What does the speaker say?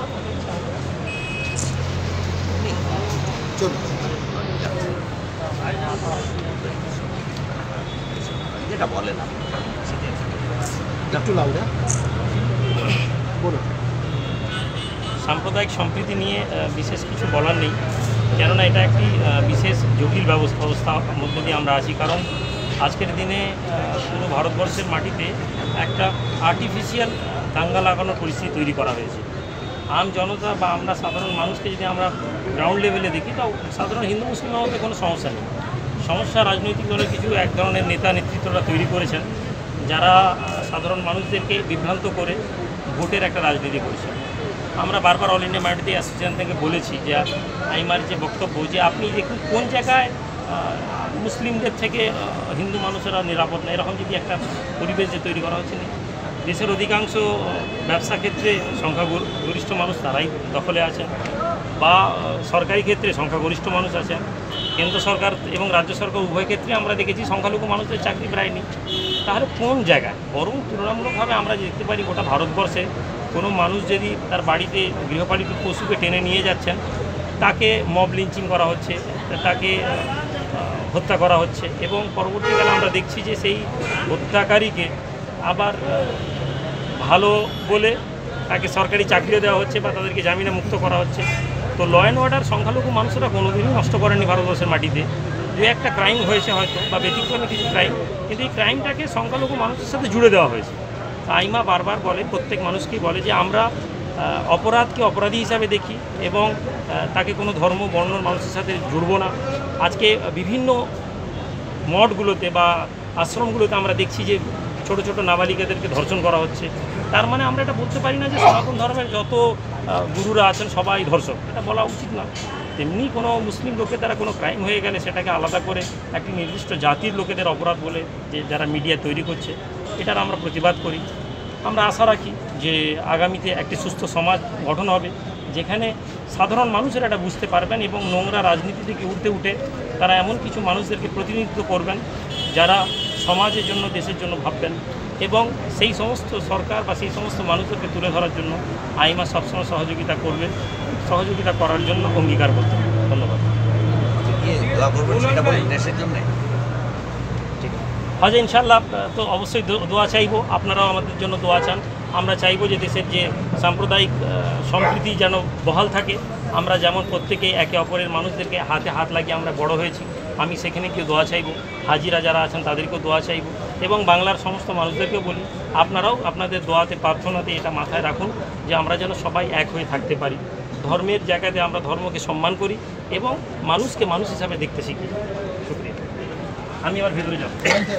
যেটা বলেন একটু লাউডে বলুন। সাম্প্রদায়িক সম্প্রীতি নিয়ে বিশেষ কিছু বলার নেই, কেননা এটা একটি বিশেষ জটিল অবস্থার মধ্যে দিয়ে আমরা আছি। কারণ আজকের দিনে পুরো ভারতবর্ষের মাটিতে একটা আর্টিফিশিয়াল দাঙ্গা লাগানোর পরিস্থিতি তৈরি করা হয়েছে। আম জনতা বা আমরা সাধারণ মানুষকে যদি আমরা গ্রাউন্ড লেভেলে দেখি, তো সাধারণ হিন্দু মুসলিমের মধ্যে কোনো সমস্যা নেই। সমস্যা রাজনৈতিক দলের কিছু এক ধরনের নেতা নেতৃত্বরা তৈরি করেছেন, যারা সাধারণ মানুষদেরকে বিভ্রান্ত করে ভোটের একটা রাজনীতি করেছেন। আমরা বারবার অল ইন্ডিয়া মাইনরিটি অ্যাসোসিয়েশন থেকে বলেছি যে আইমার যে বক্তব্য, যে আপনি দেখুন কোন জায়গায় মুসলিমদের থেকে হিন্দু মানুষেরা নিরাপদ না, এরকম যদি একটা পরিবেশ যে তৈরি করা হচ্ছে না। দেশের অধিকাংশ ব্যবসা ক্ষেত্রে সংখ্যাগরিষ্ঠ মানুষ তারাই দখলে আছেন, বা সরকারি ক্ষেত্রে সংখ্যাগরিষ্ঠ মানুষ আছেন। কেন্দ্র সরকার এবং রাজ্য সরকার উভয় ক্ষেত্রে আমরা দেখেছি সংখ্যালঘু মানুষদের চাকরি প্রায় নেই। তাহলে কোন জায়গায়? বরং তুলনামূলকভাবে আমরা দেখতে পারি গোটা ভারতবর্ষে কোনো মানুষ যদি তার বাড়িতে গৃহপালিত পশুকে টেনে নিয়ে যাচ্ছেন, তাকে মব লিঞ্চিং করা হচ্ছে, তাকে হত্যা করা হচ্ছে, এবং পরবর্তীকালে আমরা দেখছি যে সেই হত্যাকারীকে আবার ভালো বলে তাকে সরকারি চাকরিও দেওয়া হচ্ছে বা তাদেরকে জামিনে মুক্ত করা হচ্ছে। তো ল অ্যান্ড অর্ডার সংখ্যালঘু মানুষেরা কোনোদিনই নষ্ট করেনি ভারতবর্ষের মাটিতে। দু একটা ক্রাইম হয়েছে হয়তো, বা ব্যতিক্রমে কিছু ক্রাইম, কিন্তু এই ক্রাইমটাকে সংখ্যালঘু মানুষের সাথে জুড়ে দেওয়া হয়েছে। আইমা বারবার বলে, প্রত্যেক মানুষকেই বলে যে আমরা অপরাধকে অপরাধী হিসাবে দেখি এবং তাকে কোনো ধর্ম বর্ণর মানুষের সাথে জুড়ব না। আজকে বিভিন্ন মঠগুলোতে বা আশ্রমগুলোতে আমরা দেখছি যে ছোট ছোট নাবালিকাদেরকে ধর্ষণ করা হচ্ছে। তার মানে আমরা এটা বলতে পারি না যে সনাতন ধর্মের যত গুরুরা আছেন সবাই ধর্ষক, এটা বলা উচিত না। তেমনি কোনো মুসলিম লোকের দ্বারা কোনো ক্রাইম হয়ে গেলে সেটাকে আলাদা করে একটি নির্দিষ্ট জাতির লোকেদের অপরাধ বলে যে যারা মিডিয়া তৈরি করছে, এটার আমরা প্রতিবাদ করি। আমরা আশা রাখি যে আগামীতে একটি সুস্থ সমাজ গঠন হবে, যেখানে সাধারণ মানুষেরা এটা বুঝতে পারবেন এবং নোংরা রাজনীতি থেকে উঠে তারা এমন কিছু মানুষদেরকে প্রতিনিধিত্ব করবেন যারা সমাজের জন্য, দেশের জন্য ভাববেন, এবং সেই সমস্ত সরকার বা সেই সমস্ত মানুষদেরকে তুলে ধরার জন্য আইমা সবসময় সহযোগিতা করবে, সহযোগিতা করার জন্য অঙ্গীকার করতে হবে। ধন্যবাদ। হজ ইনশাল্লাহ তো অবশ্যই দোয়া চাইবো, আপনারাও আমাদের জন্য দোয়া চান। আমরা চাইবো যে দেশের যে সাম্প্রদায়িক সম্প্রীতি যেন বহাল থাকে। আমরা যেমন প্রত্যেকে একে অপরের মানুষদেরকে হাতে হাত লাগিয়ে আমরা বড় হয়েছি, আমি সেখানে গিয়ে দোয়া চাইবো। হাজিরা যারা আছেন তাদেরকেও দোয়া চাইবো, এবং বাংলার সমস্ত মানুষদেরকেও বলি আপনারাও আপনাদের দোয়াতে, প্রার্থনাতে এটা মাথায় রাখুন যে আমরা যেন সবাই এক হয়ে থাকতে পারি। ধর্মের জায়গাতে আমরা ধর্মকে সম্মান করি এবং মানুষকে মানুষ হিসাবে দেখতে শিখি। শুক্রিয়া। আমি আবার ভেতরে যাব।